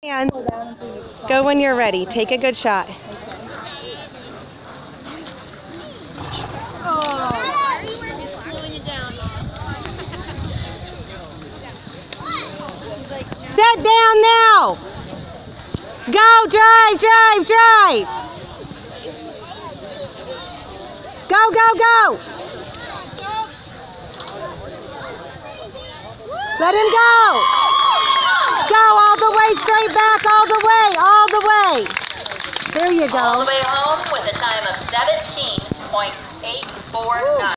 And go when you're ready. Take a good shot. Set down now. Go, drive, drive, drive. Go, go, go. Let him go. Go all the way, straight back, all the way, all the way. There you go. All the way home with a time of 17.849.